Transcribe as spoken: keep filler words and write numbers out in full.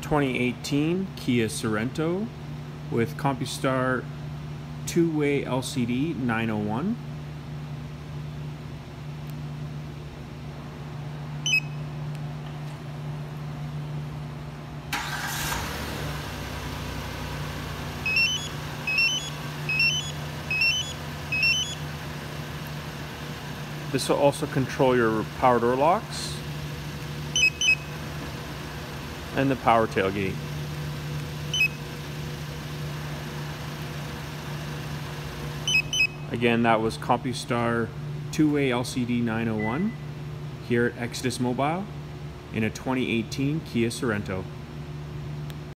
twenty eighteen Kia Serento with Compustar two-way L C D nine oh one. This will also control your power door locks and the power tailgate. Again, that was Compustar two-way L C D nine oh one here at Exodus Mobile in a twenty eighteen Kia Serento.